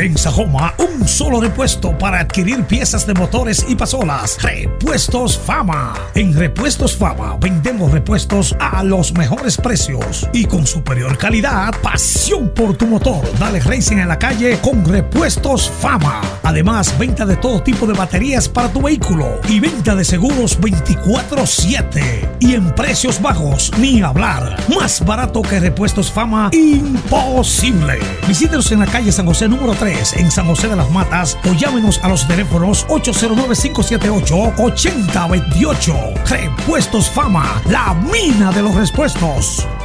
En Sajoma, un solo repuesto para adquirir piezas de motores y pasolas. Repuestos Fama. En Repuestos Fama vendemos repuestos a los mejores precios y con superior calidad. Pasión por tu motor. Dale racing en la calle con Repuestos Fama. Además, venta de todo tipo de baterías para tu vehículo y venta de seguros 24/7. Y en precios bajos, ni hablar. Más barato que Repuestos Fama, imposible. Visítenos en la calle San José número 3, en San José de las Matas, o llámenos a los teléfonos 809-578-8028. Repuestos Fama, la mina de los repuestos.